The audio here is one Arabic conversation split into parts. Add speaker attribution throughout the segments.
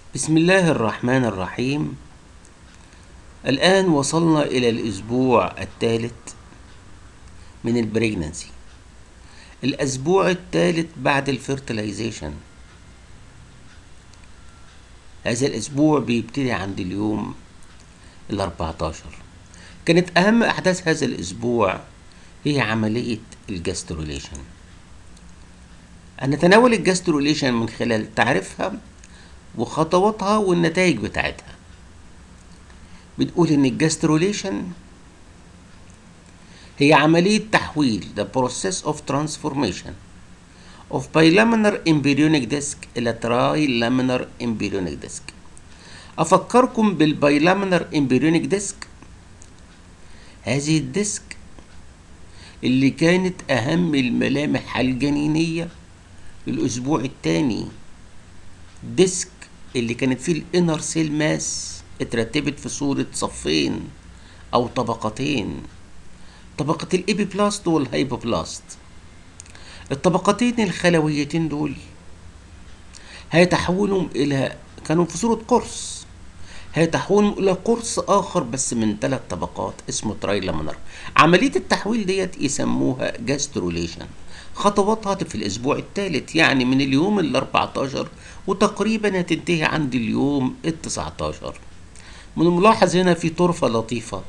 Speaker 1: بسم الله الرحمن الرحيم. الآن وصلنا إلى الأسبوع الثالث من البريجنانسي، الأسبوع الثالث بعد الفيرتلايزيشن. هذا الأسبوع بيبتدي عند اليوم ال14. كانت أهم أحداث هذا الأسبوع هي عملية الجاستروليشن. هنتناول الجاستروليشن من خلال تعريفها وخطواتها والنتائج بتاعتها. بنقول إن الجاستروليشن هي عملية تحويل the process of transformation of bilaminar embryonic disc إلى trilaminar embryonic disc. أفكركم بالبايلامينر embryonic disc. هذه الديسك اللي كانت أهم الملامح الجنينية الأسبوع الثاني، ديسك اللي كانت فيه الانر سيل ماس اترتبت في صورة صفين أو طبقتين، طبقة الإبيبلاست والهايبوبلاست. الطبقتين الخلويتين دول هيتحولهم إلى، كانوا في صورة قرص، هيتحولهم إلى قرص آخر بس من 3 طبقات اسمه ترايلامينر. عملية التحويل ديت يسموها جاستروليشن. خطواتها في الأسبوع الثالث، يعني من اليوم ال14 وتقريبا هتنتهي عند اليوم ال19. من الملاحظ هنا في طرفة لطيفة.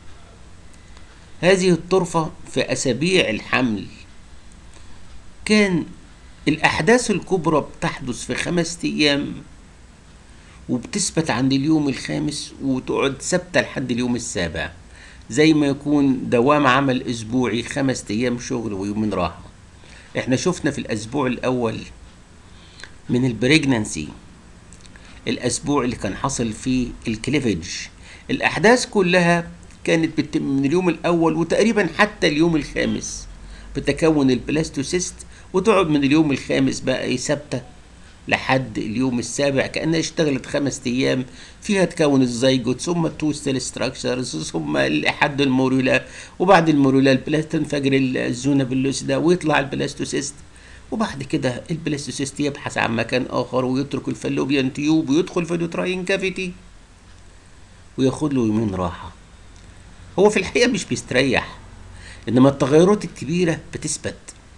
Speaker 1: هذه الطرفة في أسابيع الحمل كان الأحداث الكبرى بتحدث في 5 أيام وبتثبت عند اليوم الخامس وتقعد ثابتة لحد اليوم السابع، زي ما يكون دوام عمل أسبوعي 5 أيام شغل ويومين راحة. احنا شفنا في الأسبوع الأول من البريجنانسي، الأسبوع اللي كان حصل فيه الكليفج، الأحداث كلها كانت بتتم من اليوم الأول وتقريبا حتى اليوم الخامس بتكون البلاستوسيست، وتقعد من اليوم الخامس بقى ثابتة لحد اليوم السابع، كأنها اشتغلت 5 أيام فيها تكون الزيجوت ثم التو ستيل ستراكشرز ثم لحد الموريولا، وبعد الموريولا تنفجر الزونة باللوسيدا ويطلع البلاستوسيست، وبعد كده البلاستوسيست يبحث عن مكان آخر ويترك الفالوبيان تيوب ويدخل في اليوتراين كافيتي وياخد له يومين راحة. هو في الحقيقة مش بيستريح، إنما التغيرات الكبيرة بتثبت.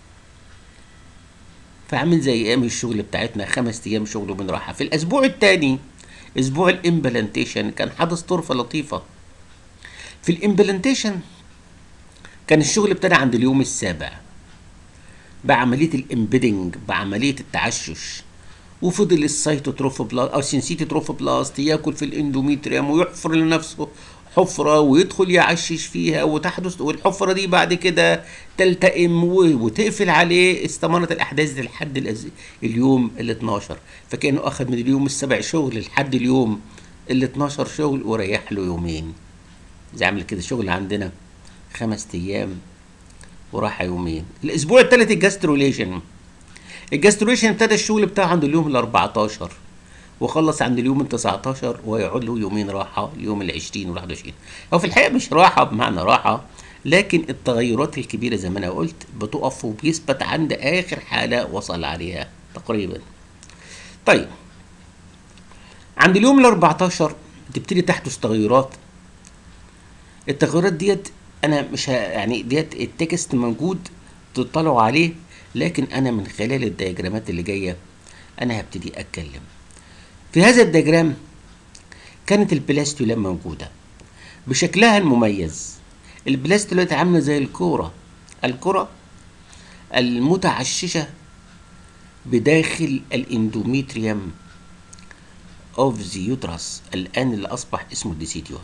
Speaker 1: فعامل زي ايام الشغل بتاعتنا 5 ايام شغل ومن راحه. في الاسبوع الثاني اسبوع الامبلانتيشن كان حدث طرفه لطيفه. في الامبلانتيشن كان الشغل ابتدى عند اليوم السابع بعمليه الامبيدنج، بعمليه التعشش، وفضل السيتوتروفوبلاست او سينسيتوتروفوبلاست ياكل في الاندوميتريوم ويحفر لنفسه حفرة ويدخل يعشش فيها وتحدث، والحفرة دي بعد كده تلتئم وتقفل عليه. استمرت الأحداث دي لحد اليوم ال12، فكأنه أخذ من اليوم السبع شغل لحد اليوم ال12 شغل وريح له يومين. زي عمل كده شغل عندنا 5 أيام وراحة يومين. الأسبوع الثالث الجاستروليشن ابتدى الشغل بتاعه عند اليوم ال14 وخلص عند اليوم ال19 ويقعد له يومين راحة، اليوم ال20 وال21. هو في الحقيقة مش راحة بمعنى راحة، لكن التغيرات الكبيرة زي ما أنا قلت بتقف وبيثبت عند آخر حالة وصل عليها تقريبا. طيب عند اليوم ال14 تبتدي تحدث تغيرات. التغيرات ديت أنا مش يعني ديت التكست موجود تطلعوا عليه، لكن أنا من خلال الدياجرامات اللي جاية أنا هبتدي أتكلم. في هذا الدياجرام كانت البلاستولا موجودة بشكلها المميز. البلاستولا عاملة زي الكرة المتعششة بداخل الاندوميتريوم اوف ذا يوترس، الآن اللي أصبح اسمه الديسيديو.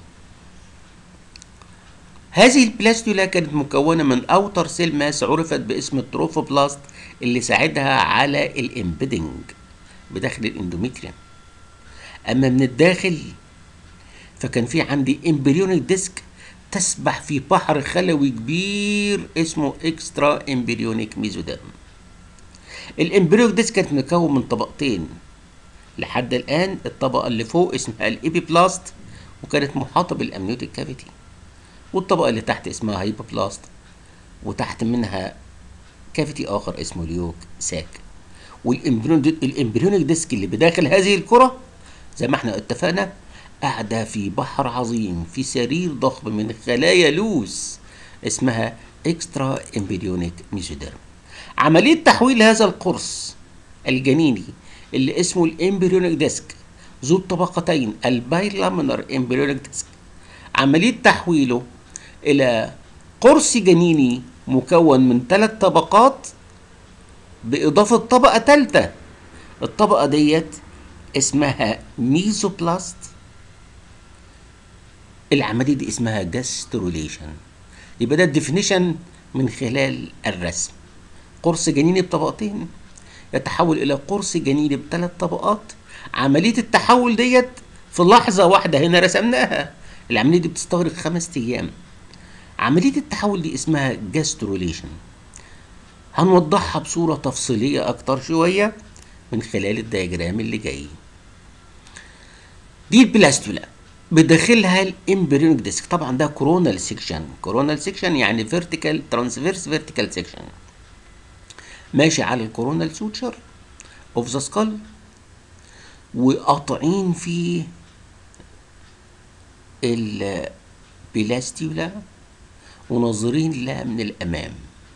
Speaker 1: هذه البلاستولا كانت مكونة من أوتر سيل ماس عرفت باسم التروفوبلاست اللي ساعدها على الامبيدنج بداخل الاندوميتريوم. أما من الداخل فكان في عندي امبريونيك ديسك تسبح في بحر خلوي كبير اسمه اكسترا امبريونيك ميزوديرم. الامبريونيك ديسك كانت مكون من طبقتين لحد الان. الطبقه اللي فوق اسمها الابيبلاست وكانت محاطه بالامنيوتيك كافيتي، والطبقه اللي تحت اسمها هايبوبلاست وتحت منها كافيتي اخر اسمه اليوك ساك. والامبريونيك ديسك اللي بداخل هذه الكره زي ما احنا اتفقنا، قاعدة في بحر عظيم في سرير ضخم من خلايا لوس اسمها اكسترا امبريونيك ميزوديرم. عملية تحويل هذا القرص الجنيني اللي اسمه الامبريونيك ديسك ذو الطبقتين البايلامينر امبريونيك ديسك، عملية تحويله إلى قرص جنيني مكون من 3 طبقات بإضافة طبقة ثالثة. الطبقة ديت اسمها ميزوبلاست. العملية دي اسمها جاستروليشن. يبقى ده الديفينيشن من خلال الرسم. قرص جنيني بطبقتين يتحول إلى قرص جنيني ب3 طبقات. عملية التحول ديت في لحظة واحدة هنا رسمناها. العملية دي بتستغرق 5 أيام. عملية التحول دي اسمها جاستروليشن. هنوضحها بصورة تفصيلية أكتر شوية من خلال الدياجرام اللي جاي. دي البلاستولا بداخلها الامبريونيك ديسك. طبعا ده كورونال سيكشن. كورونال سيكشن يعني فيرتيكال ترانسفيرس فيرتيكال سيكشن ماشي على الكورونال سوتشر اوف ذا سكال، وقاطعين فيه البلاستولا وناظرين لها من الامام.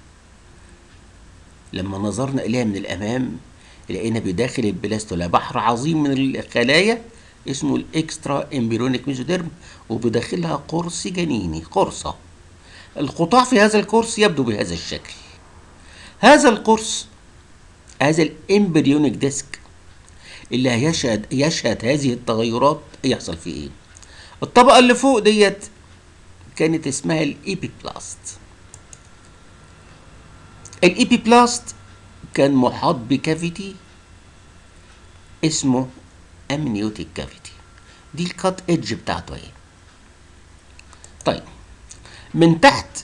Speaker 1: لما نظرنا اليها من الامام لقينا بداخل البلاستولا بحر عظيم من الخلايا اسمه الاكسترا امبريونيك ميزوديرم، وبداخلها قرص جنيني، قرصة. القطاع في هذا القرص يبدو بهذا الشكل. هذا القرص، هذا الامبريونيك ديسك اللي يشهد هذه التغيرات يحصل فيه ايه؟ الطبقة اللي فوق ديت كانت اسمها الإيبيبلاست. الإيبيبلاست كان محاط بكافيتي اسمه امنيوتيك كافيتي. دي الكات ايدج بتاعته اهي. طيب من تحت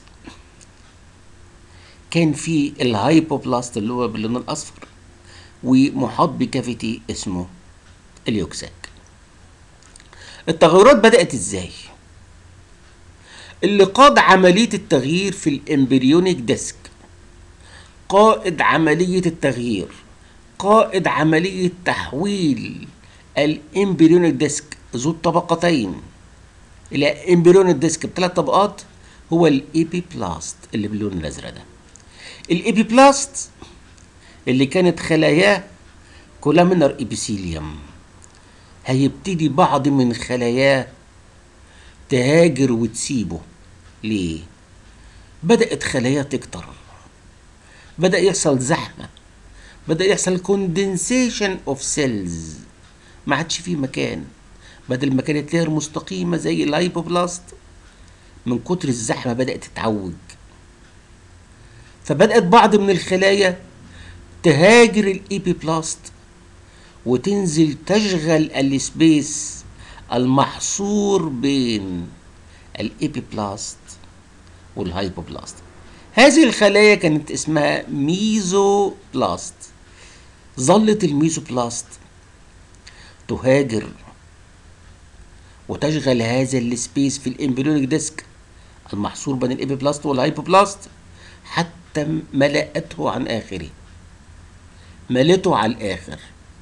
Speaker 1: كان في الهايبوبلاست اللي هو باللون الاصفر، ومحاط بكافيتي اسمه اليوكساك. التغيرات بدأت ازاي؟ اللي قاد عملية التغيير في الامبريونيك ديسك، قائد عملية التغيير، قائد عملية تحويل الامبريونيك ديسك ذو الطبقتين الى امبريونيك ديسك ب3 طبقات هو الايبيبلاست اللي باللون الازرق ده. الايبيبلاست اللي كانت خلاياه كولامينر ابيثيليوم، هيبتدي بعض من خلاياه تهاجر وتسيبه. ليه؟ بدأت خلاياه تكتر، بدأ يحصل زحمة، بدأ يحصل كوندنسيشن اوف سيلز، ما عادش فيه مكان. بدل ما كانت لير مستقيمة زي الهايبوبلاست، من كتر الزحمة بدأت تتعوج، فبدأت بعض من الخلايا تهاجر الايبيبلاست وتنزل تشغل السبيس المحصور بين الايبيبلاست والهايبوبلاست. هذه الخلايا كانت اسمها ميزوبلاست. ظلت الميزوبلاست تهاجر وتشغل هذا السبيس في الامبريونيك ديسك المحصور بين الابيبلاست والهايبوبلاست حتى ملأته عن آخره، ملته على الآخر.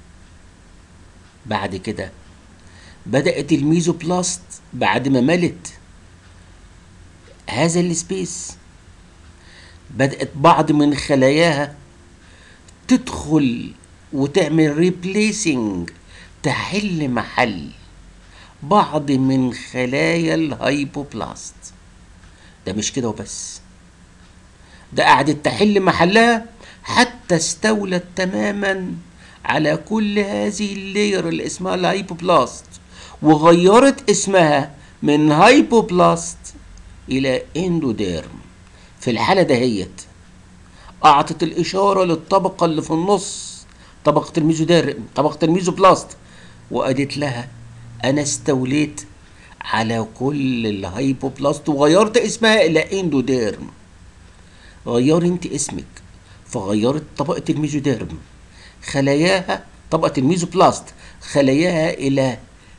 Speaker 1: بعد كده بدأت الميزوبلاست بعد ما ملت هذا السبيس، بدأت بعض من خلاياها تدخل وتعمل ريبليسنج، تحل محل بعض من خلايا الهايبوبلاست. ده مش كده وبس، ده قعدت تحل محلها حتى استولت تماما على كل هذه اللير اللي اسمها الهايبوبلاست، وغيرت اسمها من هايبوبلاست الى اندوديرم. في الحالة دهيت اعطت الاشارة للطبقة اللي في النص، طبقة الميزوديرم، طبقة الميزوبلاست، وقالت لها انا استوليت على كل الهايبوبلاست وغيرت اسمها الى اندوديرم. غيري انت اسمك، فغيرت طبقة الميزوديرم خلاياها، طبقة الميزوبلاست خلاياها الى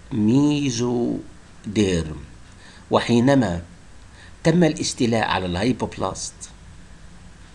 Speaker 1: ميزوديرم. وحينما تم الاستيلاء على الهايبوبلاست،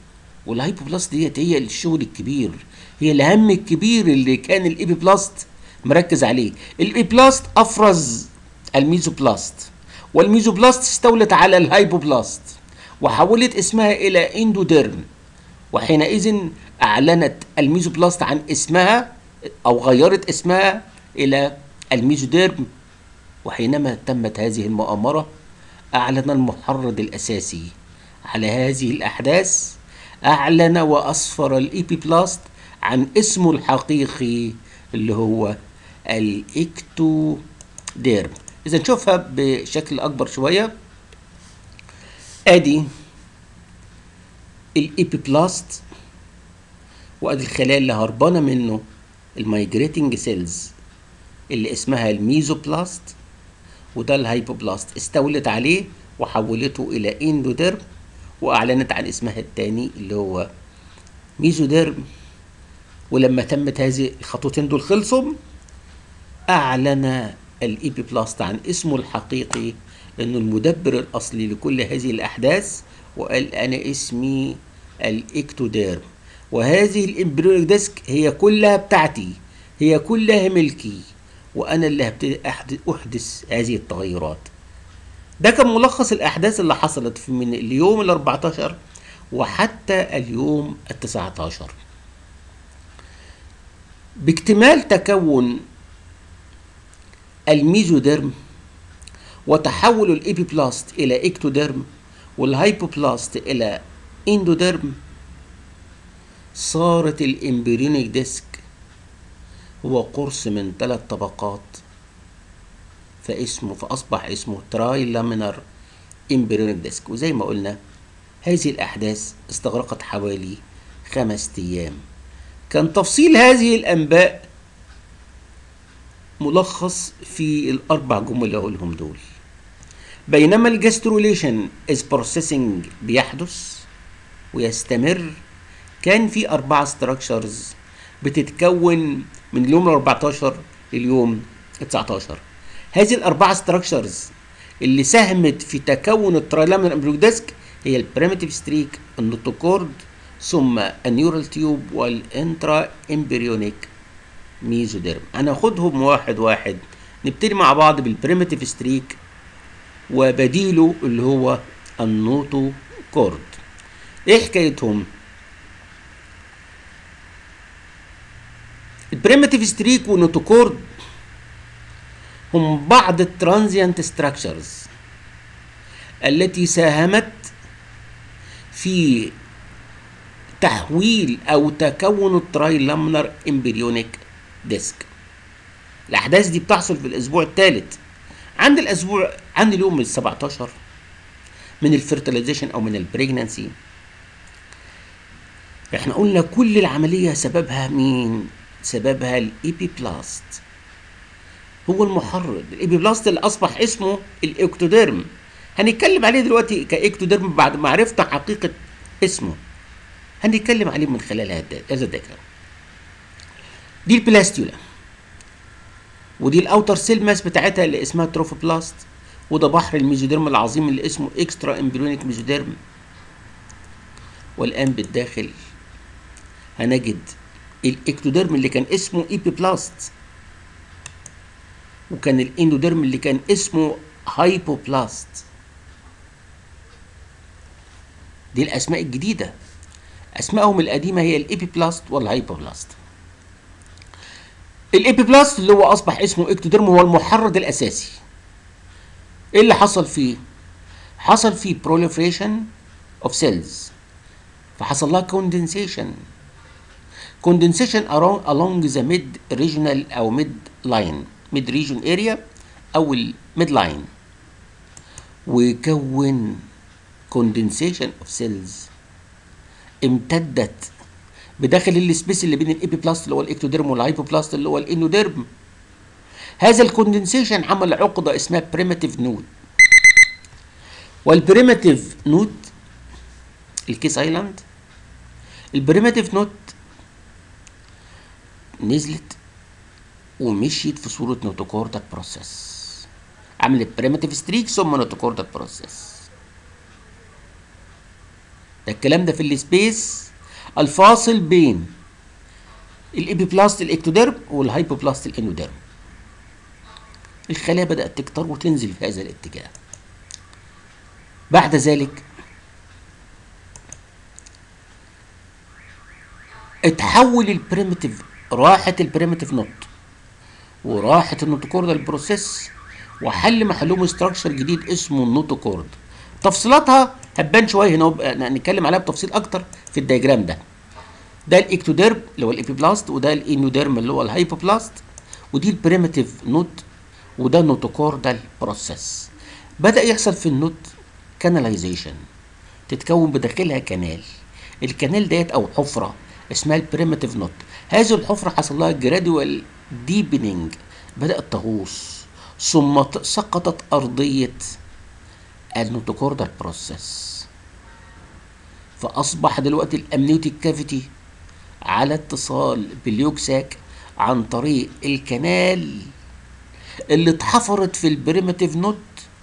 Speaker 1: والهايبوبلاست ديت هي الشغل الكبير، هي الهم الكبير اللي كان الإيبيبلاست مركز عليه. الإبلاست أفرز الميزوبلاست، والميزوبلاست استولت على الهايبوبلاست وحولت اسمها إلى إندوديرم، وحينئذ أعلنت الميزوبلاست عن اسمها أو غيرت اسمها إلى الميزوديرم. وحينما تمت هذه المؤامرة أعلن المحرض الأساسي على هذه الأحداث، أعلن وأسفر الإيبيبلاست عن اسمه الحقيقي اللي هو الإكتوديرم. إذا نشوفها بشكل أكبر شوية. أدي الإيبيبلاست، وأدي الخلايا اللي هربانة منه المايجريتنج سيلز اللي اسمها الميزوبلاست، وده الهايبوبلاست استولت عليه وحولته إلى إندوديرم، وأعلنت عن اسمها الثاني اللي هو ميزوديرم. ولما تمت هذه الخطوتين دول خلصوا، أعلن الإيبيبلاست عن اسمه الحقيقي إنه المدبر الأصلي لكل هذه الأحداث، وقال أنا اسمي الإكتوديرم، وهذه الإمبريونيك ديسك هي كلها بتاعتي، هي كلها ملكي، وأنا اللي هبتدي أحدث هذه التغيرات. ده كان ملخص الأحداث اللي حصلت من اليوم ال14 وحتى اليوم ال19. باكتمال تكون الميزوديرم وتحول الإيبيبلاست إلى إكتوديرم والهايبوبلاست إلى إندوديرم، صارت الإمبريونيك ديسك هو قرص من 3 طبقات، فأصبح اسمه تراي لامينر إمبريونيك ديسك. وزي ما قلنا هذه الأحداث استغرقت حوالي 5 أيام. كان تفصيل هذه الأنباء ملخص في ال4 جمل اللي هقولهم دول. بينما الجاستروليشن از بروسيسنج بيحدث ويستمر، كان في 4 ستراكشرز بتتكون من اليوم ال14 لليوم ال19. هذه ال4 ستراكشرز اللي ساهمت في تكون الترايلامينر امبريونيك ديسك هي البريميتيف ستريك، النوتوكورد، ثم النيورال تيوب، والانترا امبريونيك ميزوديرم. هناخدهم واحد واحد. نبتدي مع بعض بالبريميتيف ستريك وبديله اللي هو النوتوكورد. ايه حكايتهم؟ البريميتيف ستريك والنوتوكورد هم بعض الترانزيانت ستراكشرز التي ساهمت في تحويل او تكون الترايلامينر امبريونيك ديسك. الاحداث دي بتحصل في الاسبوع الثالث عند اليوم ال17 من الفيرتيلايزيشن او من البريجنانسي. احنا قلنا كل العمليه سببها مين؟ سببها الايبيبلاست، هو المحرض. الايبيبلاست اللي اصبح اسمه الاكتوديرم، هنتكلم عليه دلوقتي كاكتوديرم بعد ما عرفنا حقيقه اسمه. هنتكلم عليه من خلال هذا الدياجرام. دي البلاستيولا، ودي الاوتر سيل ماس بتاعتها اللي اسمها تروفوبلاست، وده بحر الميزوديرم العظيم اللي اسمه اكسترا امبريونيك ميزوديرم. والان بالداخل هنجد الاكتوديرم اللي كان اسمه ايبيبلاست، وكان الاندوديرم اللي كان اسمه هايبوبلاست. دي الاسماء الجديده، اسمائهم القديمه هي الايبيبلاست والهايبوبلاست. الايبيبلاست اللي هو اصبح اسمه اكتوديرم هو المحرض الاساسي. ايه اللي حصل فيه؟ حصل فيه proliferation of cells، فحصل لها condensation along the mid regional او mid region area او mid line، ويكون condensation of cells امتدت بداخل السبيس اللي بين الايبيبلاست اللي هو الاكتوديرم والهايبوبلاست اللي هو الاندوديرم. هذا الكوندنسيشن عمل عقده اسمها بريميتيف نود، والبريميتيف نود الكيس ايلاند، البريميتيف نود نزلت ومشيت في صوره نوتوكوردال بروسيس، عملت بريميتيف ستريك ثم نوتوكوردال بروسيس. ده الكلام ده في السبيس الفاصل بين الابيبلاست الاكتوديرم والهايبوبلاست الانوديرم. الخلايا بدأت تكتر وتنزل في هذا الاتجاه. بعد ذلك اتحول البريمتيف، راحت البريمتيف نوت وراحت النوتوكوردال بروسيس، وحل محلهم ستراكشر جديد اسمه النوتوكورد. تفصيلاتها هتبان شويه هنا، هنتكلم عليها بتفصيل اكتر في الدياجرام ده. ده الاكتوديرم اللي هو الابيبلاست، وده الانوديرم اللي هو الهايبوبلاست، ودي البريمتيف نوت، وده النوتوكوردال بروسيس. بدأ يحصل في النوت كاناليزيشن، تتكون بداخلها كنال. الكنال ديت او حفره اسمها البريمتيف نوت. هذه الحفره حصل لها جرادوال ديبنينج، بدأت تغوص، ثم سقطت ارضيه النوتوكوردال بروسيس. فاصبح دلوقتي الامنيوتيك كافيتي على اتصال باليوكساك عن طريق الكنال اللي اتحفرت في البريمتيف نوت،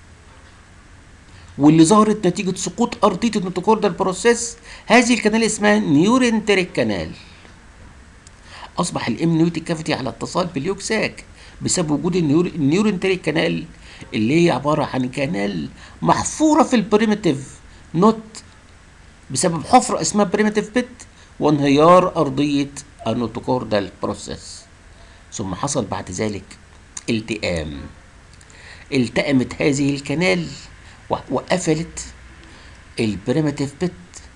Speaker 1: واللي ظهرت نتيجة سقوط أرضية النوتوكوردال بروسيس. هذه الكنال اسمها نيورنتريك كانال. أصبح الامنيوتيك كافيتي على اتصال باليوكساك بسبب وجود النيورنتريك كانال، اللي هي عبارة عن كانال محفورة في البريمتيف نوت بسبب حفرة اسمها بريمتيف بيت وانهيار أرضية النوتوكوردال بروسيس. ثم حصل بعد ذلك التئام. التأمت هذه الكنال وقفلت البريمتيف بيت،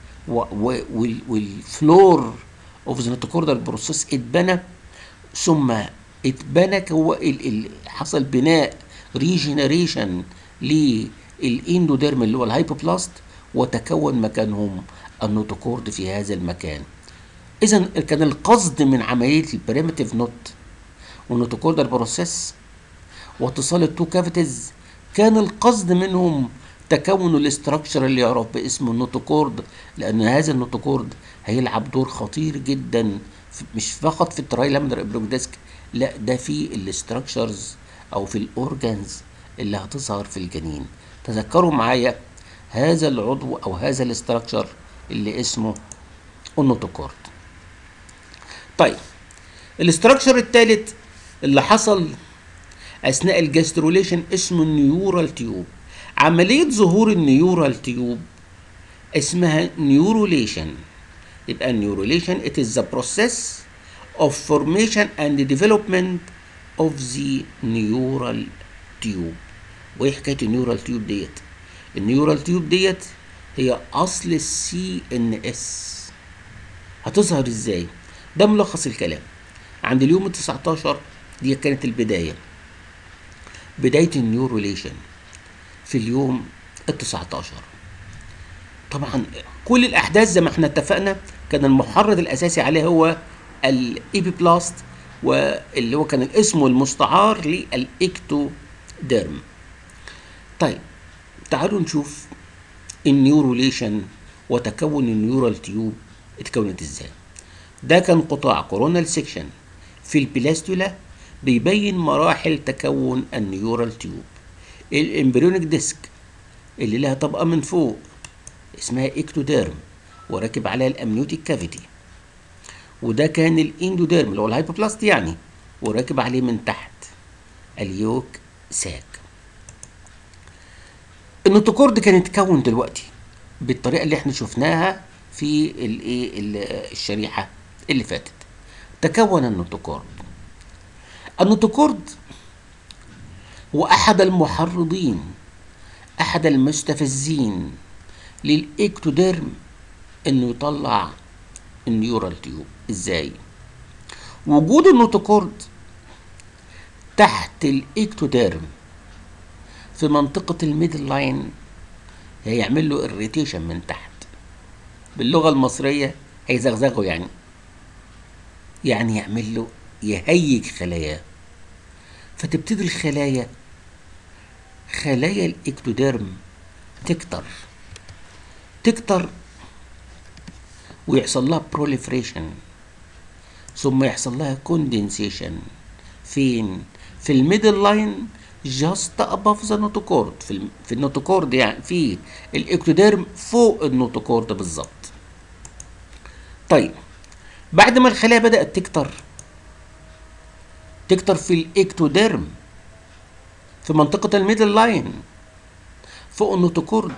Speaker 1: والفلور اوف ذا نوتوكوردال بروسيس اتبنى، ثم اتبنى حصل بناء ريجنريشن للاندوديرم اللي هو الهايبوبلاست، وتكون مكانهم النوتوكورد في هذا المكان. اذا كان القصد من عمليه البريمتيف نوت والنوتوكوردال بروسيس واتصال التو كافيتيز، كان القصد منهم تكون الاستراكشر اللي يعرف باسم النوتوكورد، لان هذا النوتوكورد هيلعب دور خطير جدا مش فقط في الترايلامينر ابلوك، لا ده في الاستراكشرز او في الاورجانز اللي هتظهر في الجنين. تذكروا معايا هذا العضو او هذا الاستراكشر اللي اسمه النوتوكورد. طيب الاستراكشر الثالث اللي حصل اثناء الجاستروليشن اسمه النيورال تيوب. عمليه ظهور النيورال تيوب اسمها نيوروليشن. يبقى النيوروليشن it is the process of formation and development of the neural tube. وايه حكايه النيورال تيوب ديت؟ النيورال تيوب ديت هي اصل السي ان اس. هتظهر ازاي؟ ده ملخص الكلام. عند اليوم ال 19 دي كانت البدايه، بدايه النيوروليشن في اليوم ال 19. طبعا كل الاحداث زي ما احنا اتفقنا كان المحرض الاساسي عليه هو الابيبلاست، واللي هو كان الاسم المستعار للاكتوديرم. طيب تعالوا نشوف النيوروليشن وتكون النيورال تيوب اتكونت ازاي. ده كان قطاع كورونال سيكشن في البلاستولا بيبين مراحل تكون النيورال تيوب. الامبريونيك ديسك اللي لها طبقه من فوق اسمها اكتوديرم وراكب عليها الامنيوتيك كافيتي، وده كان الاندوديرم اللي هو الهايبوبلاست يعني، وراكب عليه من تحت اليوك ساك. النوتوكورد كان اتكون دلوقتي بالطريقه اللي احنا شفناها في الشريحه اللي فاتت. تكون النوتوكورد. النوتوكورد هو احد المحرضين، احد المستفزين للاكتوديرم انه يطلع النيورال تيوب. ازاي؟ وجود النوتوكورد تحت الاكتوديرم في منطقة الميدل لاين هيعمل له اريتيشن من تحت، باللغة المصرية هيزغزغه يعني يعمل له يهيج خلاياه، فتبتدي خلايا الاكتوديرم تكتر ويحصل لها بروليفريشن، ثم يحصل لها كوندنسيشن. فين؟ في الميدل لاين جاست اباف ذا نوتوكورد، في النوتوكورد يعني في الاكتوديرم فوق النوتوكورد بالظبط. طيب بعد ما الخلايا بدأت تكتر تكتر في الاكتوديرم في منطقة الميدل لاين فوق النوتوكورد.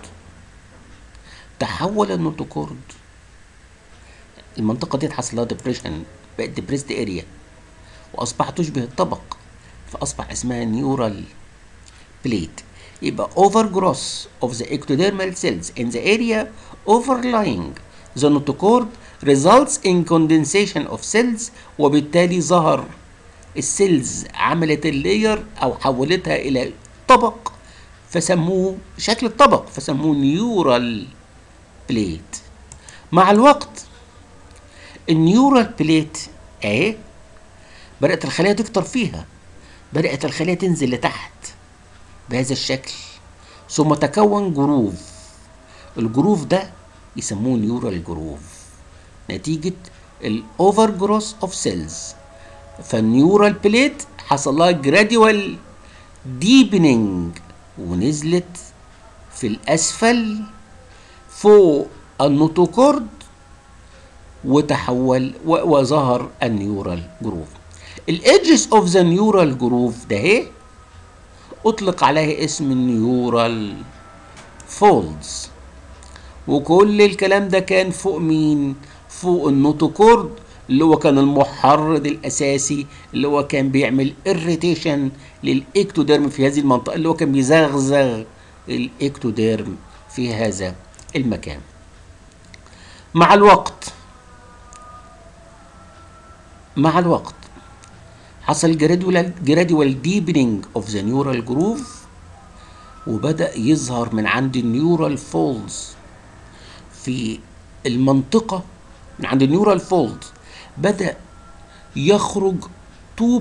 Speaker 1: تحول النوتوكورد، المنطقة دي حصل لها ديبريشن، بقت ديبريسد اريا واصبحت تشبه الطبق، فاصبح اسمها نيورال بليت. يبقى overgrowth of the ectodermal cells in the area overlying the notochord results in condensation of cells، وبالتالي ظهر السيلز عملت اللاير او حولتها الى طبق فسموه شكل الطبق فسموه نيورال بليت. مع الوقت النيورال بليت اهي بدأت الخلايا تكتر فيها، بدأت الخلايا تنزل لتحت بهذا الشكل، ثم تكون جروف. الجروف ده يسموه نيورال جروف نتيجة الاوفر جروث اوف سيلز. فالنيورال بليت حصل لها جراديوال ديبنينج ونزلت في الاسفل فوق النوتوكورد وتحول وظهر النيورال جروف. الايدجز اوف ذا نيورال جروف ده اهي اطلق عليه اسم النيورال فولدز. وكل الكلام ده كان فوق مين؟ فوق النوتوكورد اللي هو كان المحرض الاساسي اللي هو كان بيعمل اريتيشن للاكتوديرم في هذه المنطقه، اللي هو كان بيزغزغ الاكتوديرم في هذا المكان. مع الوقت حصل جراديوال ديبنينج اوف ذا نيورال جروف، وبدأ يظهر من عند النيورال فولدز في المنطقة. من عند النيورال فولد بدأ يخرج تو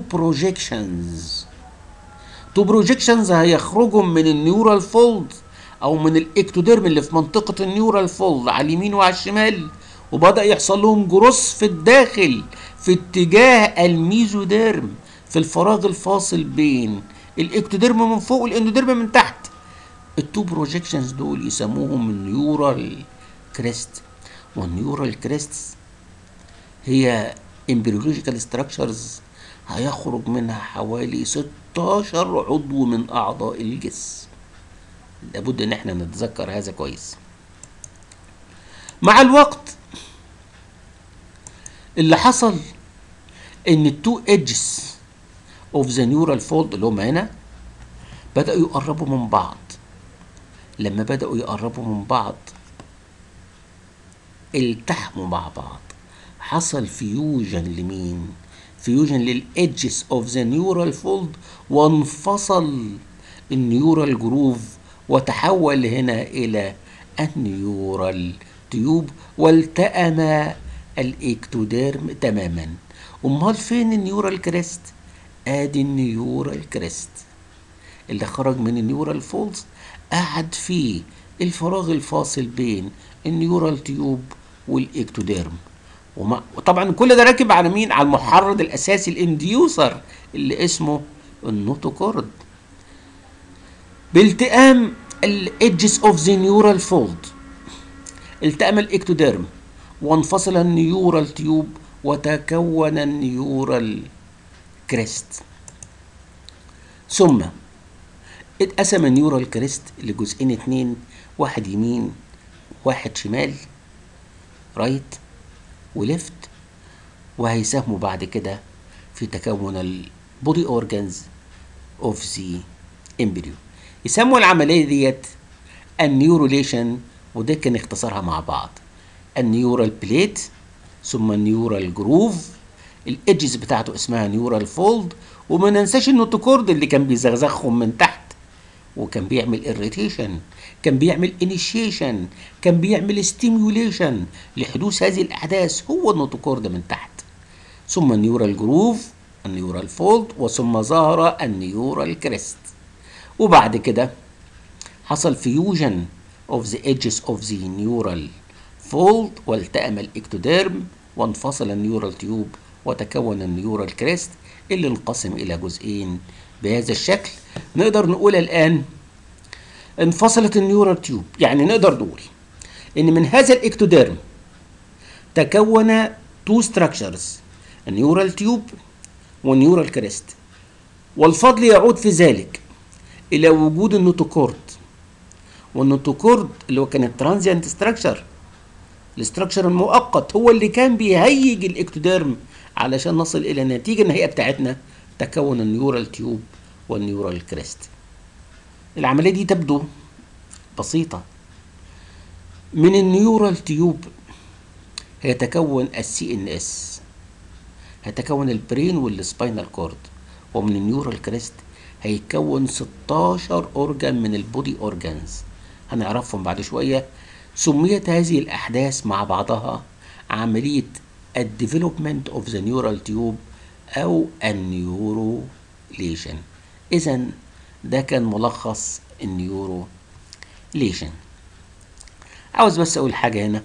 Speaker 1: بروجيكشنز هيخرجوا من النيورال فولد او من الاكتوديرم اللي في منطقة النيورال فولد على اليمين وعلى الشمال، وبدأ يحصل لهم جروس في الداخل في اتجاه الميزوديرم في الفراغ الفاصل بين الاكتوديرم من فوق والاندوديرم من تحت. التو بروجيكشنز دول يسموهم النيورال كريست. والنيورال كريست هي امبريولوجيكال ستراكشرز هيخرج منها حوالي 16 عضو من اعضاء الجسم. لابد ان احنا نتذكر هذا كويس. مع الوقت اللي حصل ان التو ايدجز اوف ذا نيورال فولد اللي هم هنا بدأوا يقربوا من بعض. لما بدأوا يقربوا من بعض التحموا مع بعض، حصل فيوجن لمين؟ فيوجن للإدجز اوف ذا نيورال فولد، وانفصل النيورال جروف وتحول هنا إلى النيورال تيوب والتأم الاكتوديرم تماما. امال فين النيورال كريست؟ ادي النيورال كريست اللي خرج من النيورال فولدز، قعد في الفراغ الفاصل بين النيورال تيوب والاكتوديرم. وطبعا كل ده راكب على مين؟ على المحرض الاساسي الانديوسر اللي اسمه النوتوكورد. بالتئام الادجز اوف ذا نيورال فولد التأم الاكتوديرم وانفصل النيورال تيوب وتكون النيورال كريست. ثم اتقسم النيورال كريست لجزئين اتنين، واحد يمين واحد شمال، رايت وليفت، وهيساهموا بعد كده في تكون البودي اورجانز اوف ذا امبريو. يسموا العمليه ديت النيوروليشن، وده كان اختصارها مع بعض النيورال بليت ثم النيورال جروف. الايدجز بتاعته اسمها نيورال فولد، وما ننساش النوتوكورد اللي كان بيزغزغهم من تحت وكان بيعمل اريتيشن، كان بيعمل انيشيشن، كان بيعمل ستيميوليشن لحدوث هذه الاحداث، هو النوتوكورد من تحت. ثم النيورال جروف، النيورال فولد، وثم ظهر النيورال كريست. وبعد كده حصل فيوجن of the edges of the neural fold والتأم الاكتوديرم وانفصل النيورال تيوب وتكون النيورال كريست اللي انقسم الى جزئين بهذا الشكل. نقدر نقول الان انفصلت النيورال تيوب، يعني نقدر نقول ان من هذا الاكتوديرم تكون تو ستراكشرز، النيورال تيوب والنيورال كريست. والفضل يعود في ذلك إلى وجود النوتوكورد، والنوتوكورد اللي هو كان الترانزيانت ستراكشر، الاستراكشر المؤقت، هو اللي كان بيهيج الاكتوديرم علشان نصل إلى النتيجة النهائية بتاعتنا، تكون النيورال تيوب والنيورال كريست. العملية دي تبدو بسيطة. من النيورال تيوب هيتكون السي ان اس، هيتكون البرين والسباينال كورد، ومن النيورال كريست هيتكون 16 اورجان من البودي اورجانز هنعرفهم بعد شوية. سميت هذه الأحداث مع بعضها عملية الديفلوبمنت اوف ذا نيورال تيوب أو النيوروليشن. إذا ده كان ملخص النيوروليشن. عاوز بس أقول حاجة هنا.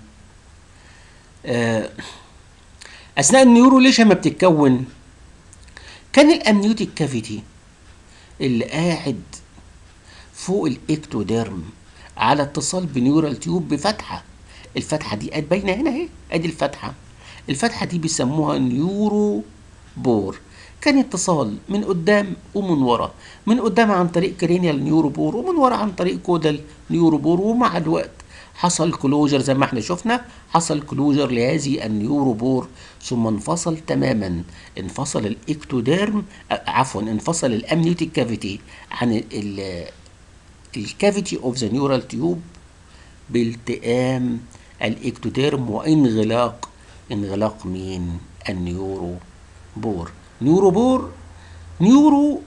Speaker 1: أثناء النيوروليشن ما بتتكون، كان الأمنيوتيك كافيتي اللي قاعد فوق الإكتوديرم على اتصال بنيورال تيوب بفتحة. الفتحة دي باينة هنا اهي، ادي الفتحة. الفتحة دي بيسموها نيورو بور. كان اتصال من قدام ومن ورا، من قدام عن طريق كرينيال نيورو بور، ومن ورا عن طريق كودال نيورو بور. ومع الوقت حصل كلوجر زي ما احنا شفنا، حصل كلوجر لهذه النيورو بور، ثم انفصل تماما، انفصل الاكتوديرم، انفصل الامنيوتيك كافيتي عن الكافيتي اوف ذا نيورال تيوب بالتئام الاكتوديرم وانغلاق مين؟ النيورو بور. نيورو بور، نيورو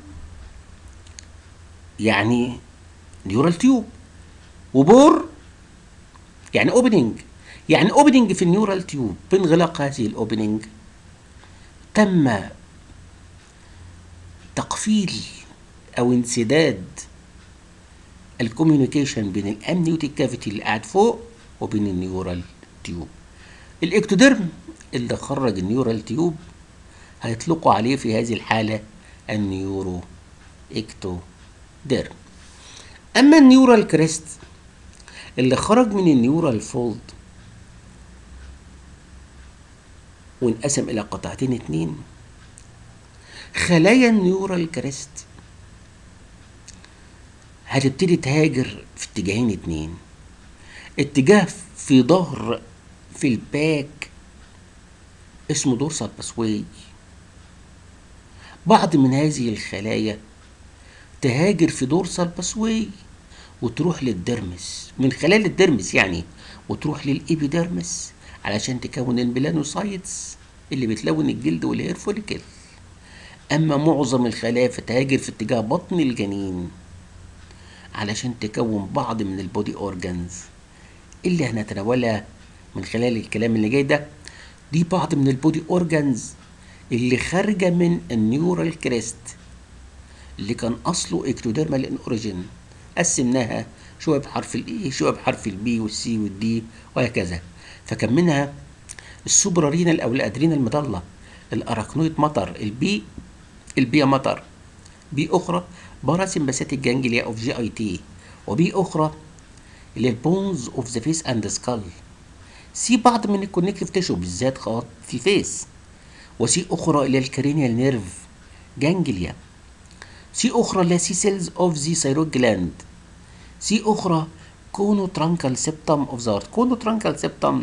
Speaker 1: يعني نيورال تيوب، وبور يعني اوبننج، يعني اوبننج في النيورال تيوب. بانغلاق هذه الاوبننج تم تقفيل او انسداد الكوميونيكيشن بين الامنيوتيك كافيتي اللي قاعد فوق وبين النيورال تيوب. الاكتوديرم اللي خرج النيورال تيوب هيطلقوا عليه في هذه الحالة النيورو اكتوديرم. اما النيورال كريست اللي خرج من النيورال فولد وانقسم الى قطعتين اتنين، خلايا النيورال كريست هتبتدي تهاجر في اتجاهين اتنين. اتجاه في ظهر في الباك اسمه دورسال باسواي. بعض من هذه الخلايا تهاجر في دورسال باسواي وتروح للدرمس، من خلال الدرمس يعني، وتروح للإبيدرمس علشان تكون الميلانوسايتس اللي بتلون الجلد والهير فوليكل. أما معظم الخلايا فتهاجر في اتجاه بطن الجنين علشان تكون بعض من البودي أورجانز اللي هنتناولها من خلال الكلام اللي جاي ده. دي بعض من البودي أورجانز اللي خارجة من النيورال كريست اللي كان أصله اكتوديرمال ان اوريجين. قسمناها شوية بحرف الاي، شوية بحرف البي والسي والدي وهكذا. فكان منها السوبرارينال أو الأدرينال مضلة، الأراكنويد مطر، البيا مطر، بي أخرى باراسمباثيك جانجليا اوف جي اي تي، وبي أخرى اللي البونز اوف ذا فيس اند سكال، سي بعض من الكونكتيف تيشو بالذات خاط في الفيس، وسي أخرى إلى الكرينيال نيرف جانجليا، سي أخرى إلى سي سيلز اوف ذا ثايرويد جلاند، سي أخرى كونو ترانكال سيبتم اوف ذا هارت. كونو ترانكال سيبتم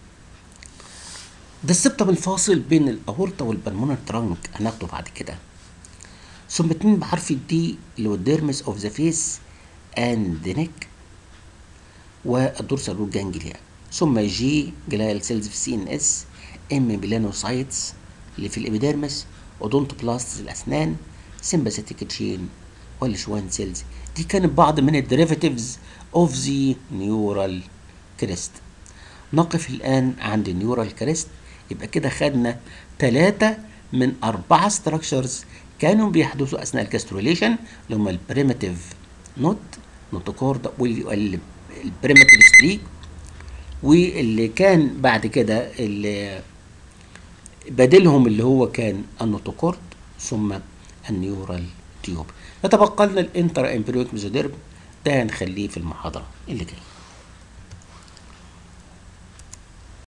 Speaker 1: ده السبتم الفاصل بين الأورطة والبلمونر ترانك، هناخده بعد كده. ثم اتنين بحرف الدي اللي هو الديرمس اوف ذا فيس اند نيك والدورسال روت جانجليا. ثم جي جلايال سيلز في السي ان اس، ام ميلانوسايتس اللي في الابيديرمس، اودونتوبلاست الاسنان، سمباثيك تشين والشوان سيلز. دي كانت بعض من الديريفاتيفز اوف ذا نيورال كريست. نقف الان عند النيورال كريست. يبقى كده خدنا 3 من 4 ستراكشرز كانوا بيحدثوا اثناء الكاستروليشن، اللي هم البريمتيف نوتوكورد والبريمتيف ستريك، واللي كان بعد كده اللي بديلهم اللي هو كان النوتوكورد ثم النيورال تيوب. يتبقى لنا الانتر امبريوك ميزوديرم، ده هنخليه في المحاضرة اللي جاية.